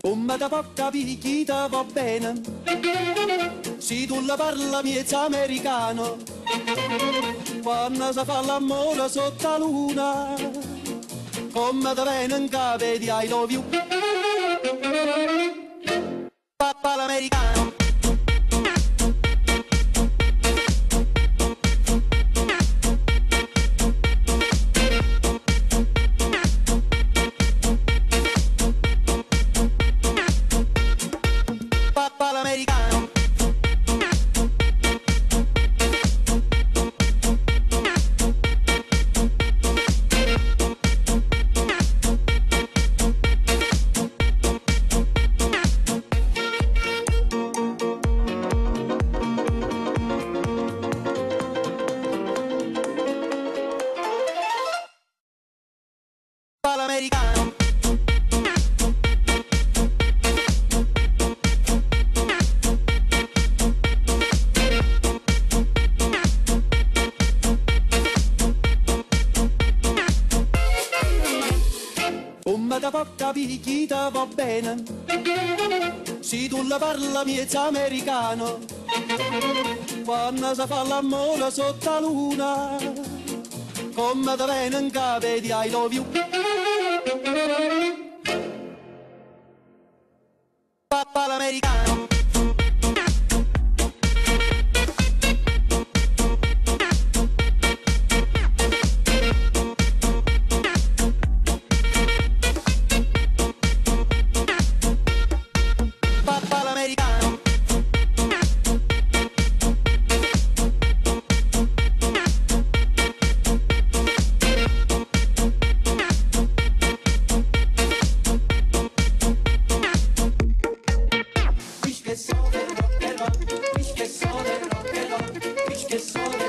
Come da poca picchita va bene, se tu la parla miezza americano, quando si fa l'amore sotto la luna, come da bene in capo di I love you. Papà l'americano. Papà l'americano. Papà l'americano. Come da poca picchita va bene, se tu la parla miezza americano, quando si fa l'amore sotto la luna, come da bene in capo di I love you. Papà l'americano. Papà l'americano. Ich che so del rock and roll, ich che so del rock and roll, ich che so del